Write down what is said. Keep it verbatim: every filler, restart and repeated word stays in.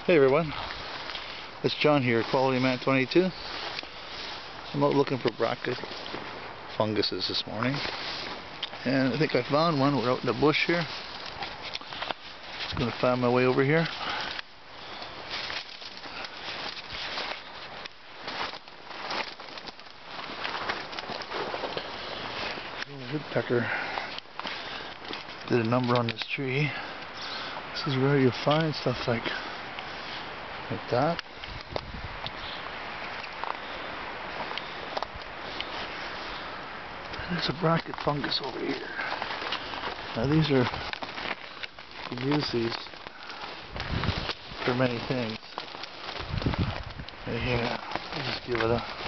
Hey everyone, it's John here, Quality Man twenty-two. I'm out looking for bracket funguses this morning, and I think I found one. We're out in the bush here. Just gonna find my way over here. The woodpecker did a number on this tree. This is where you find stuff like like that. There's a bracket fungus over here. Now these are, you can use these for many things. Yeah, I'll just give it a